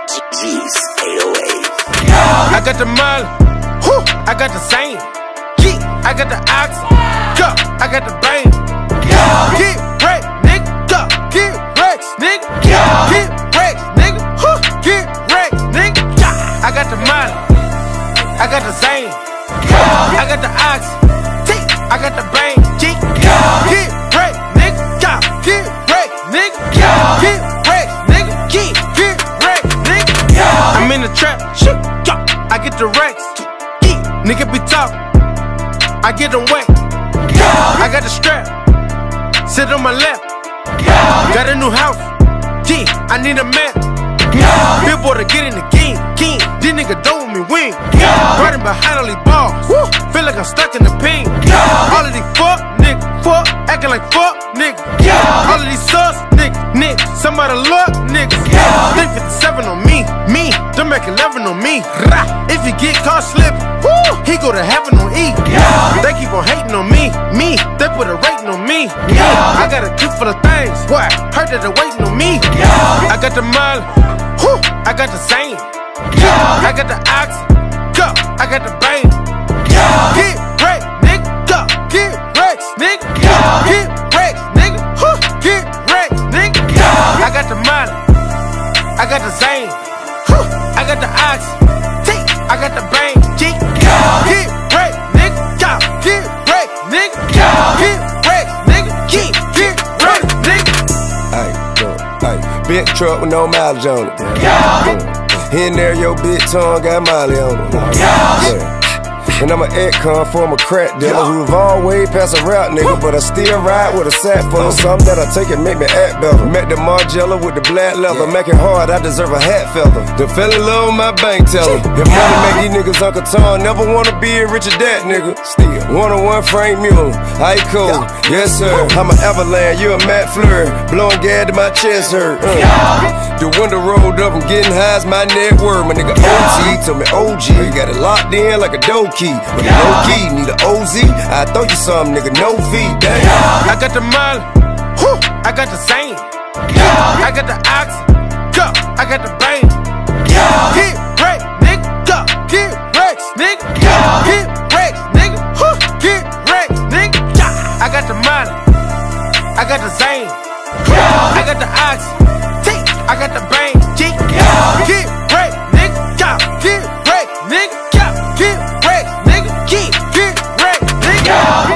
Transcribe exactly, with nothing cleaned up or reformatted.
G's eight oh eight. I got the Molly, whoo, I got the same. Geek, I got the ox, go, I got the brain. Get wrecked, nigga, go, get wrecked, nigga. Get wrecked, nigga, whoo, get wrecked, nigga. I got the Molly, I got the same. I got the ox, T, I got the brain. Geek, get wrecked, nigga, go, get wrecked, nigga. Get wrecked, nigga, get, get wrecked, nigga. I'm in the trap, shit, go, I get the racks. Geek, nigga be talk, I get them wet. I got the strap, sit on my lap. Got a new house, G, I need a map. Billboard to get in the game, king. These niggas don't me win. Riding behind all these balls, feel like I'm stuck in the pin. All of these fuck niggas, fuck, acting like fuck niggas. All of these sus niggas, niggas, somebody luck niggas. three fifty-seven on me, me, don't make eleven on me. If he get caught slipping, he go to heaven on E. They keep on hating on me, me, they put a rating on me. I got a clip for the things, what? Heard that they waiting on me. I got the Molly, whoo, I got the same. I got the ox, go, I got the brain. Get wrecked, nigga, go, get wrecked, nigga. Get wrecked, nigga, whoo, get wrecked, nigga. I got the Molly, I got the same. I got the ox, T, I got the brain. G, get wrecked, nigga, go, get wrecked, nigga. Get wrecked, nigga, get, get wrecked, nigga. Ay, ay, big truck with no mileage on it. Yeah. Here and there, your big tongue got Molly on it. Yeah. And I'm an ex-con former crack dealer who've always passed a rap nigga, but I still ride with a sack full of something that I take and make me act better. Met the Margiela with the black leather, make it hard, I deserve a hat feather. The fell in love with my bank teller. If money make these niggas Uncle Tom, never wanna be a Richard Dat nigga. Still, one on one Frank Mueller, I cool, yes sir. I'm an Avalanche, you a Matt Fleur, blowing gas to my chest hurt. Uh. The window rolled up, I'm getting high as my net worth. My nigga O G told me O G, you got it locked in like a dough key. But no key, need a O Z, I throw you some, nigga, no fee, damn. I got the Molly, whoo, I got the same. I got the ox, go, I got the brain. Get wrecked, nigga, go, get wrecked, nigga. Get wrecked, nigga, whoo, get wrecked, nigga. I got the Molly, I got the same. I got the ox, T, I got the brain. G, get wrecked, nigga, go, get wrecked, nigga. Get wrecked, nigga. Get, get wrecked, nigga.